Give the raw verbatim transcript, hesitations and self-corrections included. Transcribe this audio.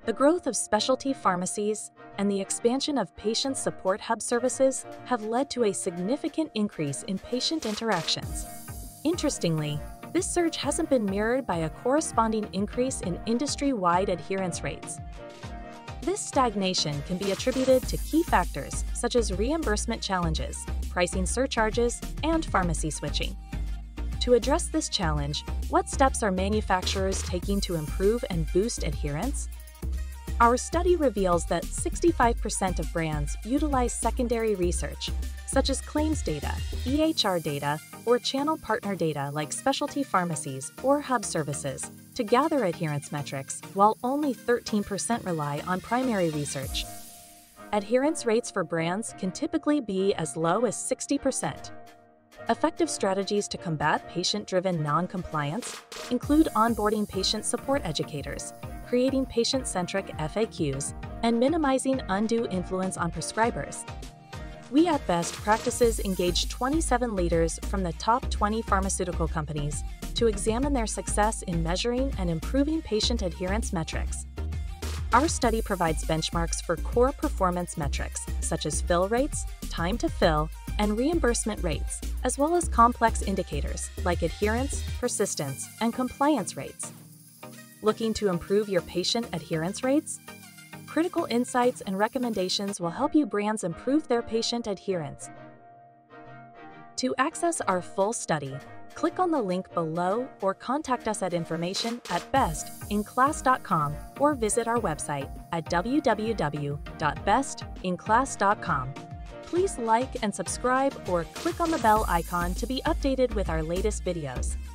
The growth of specialty pharmacies and the expansion of patient support hub services have led to a significant increase in patient interactions. Interestingly, this surge hasn't been mirrored by a corresponding increase in industry-wide adherence rates. This stagnation can be attributed to key factors such as reimbursement challenges, pricing surcharges, and pharmacy switching. To address this challenge, what steps are manufacturers taking to improve and boost adherence? Our study reveals that sixty-five percent of brands utilize secondary research, such as claims data, E H R data, or channel partner data like specialty pharmacies or hub services, to gather adherence metrics, while only thirteen percent rely on primary research. Adherence rates for brands can typically be as low as sixty percent. Effective strategies to combat patient-driven non-compliance include onboarding patient support educators, creating patient-centric F A Qs, and minimizing undue influence on prescribers. We at Best Practices engaged twenty-seven leaders from the top twenty pharmaceutical companies to examine their success in measuring and improving patient adherence metrics. Our study provides benchmarks for core performance metrics such as fill rates, time to fill, and reimbursement rates, as well as complex indicators like adherence, persistence, and compliance rates. Looking to improve your patient adherence rates? Critical insights and recommendations will help you brands improve their patient adherence. To access our full study, click on the link below or contact us at information at best in class dot com or visit our website at w w w dot best in class dot com. Please like and subscribe or click on the bell icon to be updated with our latest videos.